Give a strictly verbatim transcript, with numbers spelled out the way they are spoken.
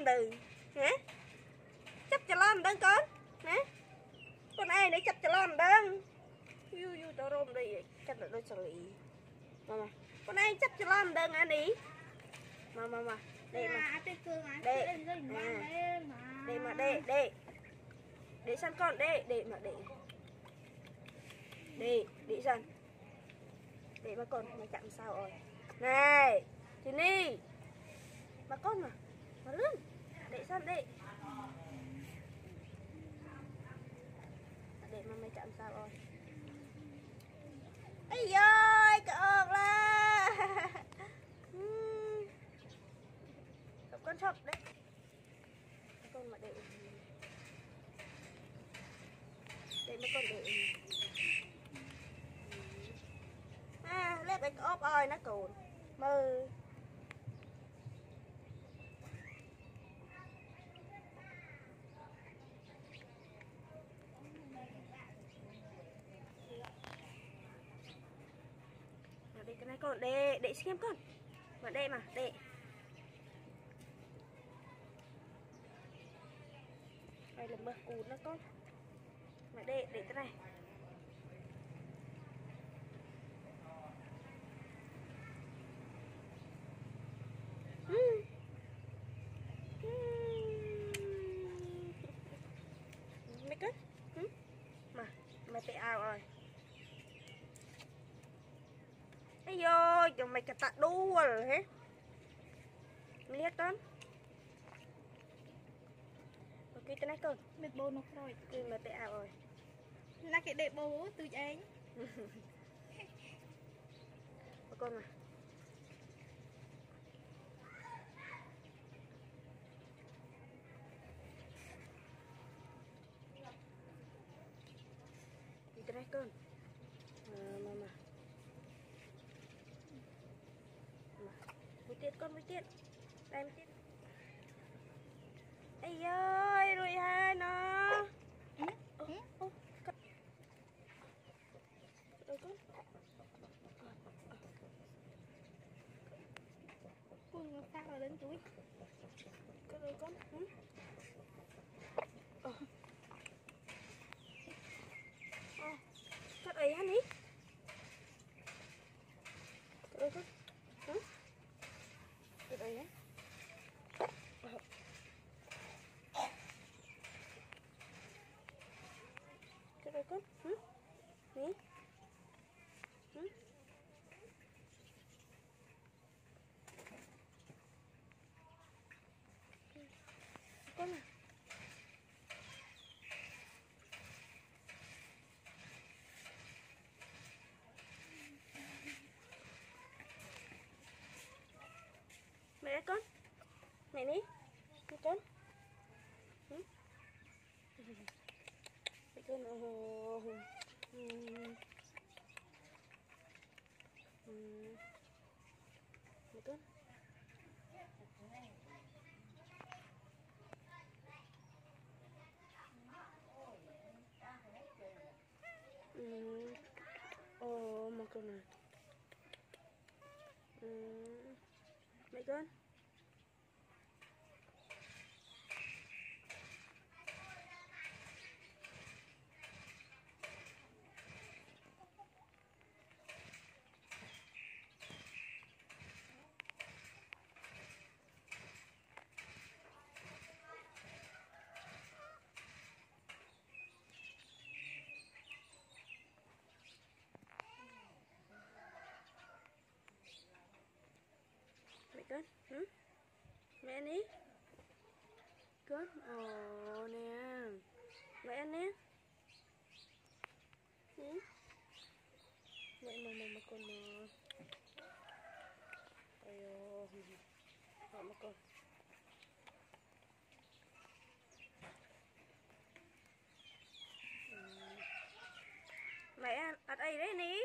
lom từ hả chấp cho lom đơn con hả con ai đấy chấp cho lom đơn yu yu tao rôm đây chắc là đôi xử lý mà mà con ai chấp cho lom đơn anh đi mà mà mà đây mà đây à. Đây mà đây đây để sang con đây để mà để để để sang để mà con mà chạm sao rồi này Janny mà con mà mà lươn để sang đây để mà mày chạm sao rồi ấy ơi cậu là con sọc đấy con mà để để mà con để à lấy cái ốp ơi nó cồn mơ đây cái này con để để xem con mà đây mà để đây là bơ cùn đó con mà để để cái này mấy cái mà mày tệ ao rồi ấy vô cho mày cả tạ đua rồi hết liếc con ok cái này con mệt bố nó rồi cứ mà tệ ao rồi là cái đệ bố từ anh con mà cái này con à, mà mà một tiết con một tiết đây một tiết ây ơi rồi hai nó ừ? Ô, ô, con. Đâu con con sao rồi đến túi con rồi con ừ? Ờ. Ờ. Cắt ấy ăn đi rồi con ừ? Cắt ấy á ờ. Cái đây con ừ? Nè ừ? Con à mẹ con mẹ đi con ừ? Con ồ ừ. Ừ. Mẹ con ừ. Ồ mà con này ừ. Mẹ con con ừ? Mẹ ăn đi con ồ nè mẹ ăn nè ừ? Mẹ mà mà mà con mà ôi ôi mà mà con ừ. Mẹ ăn ở đây đấy nè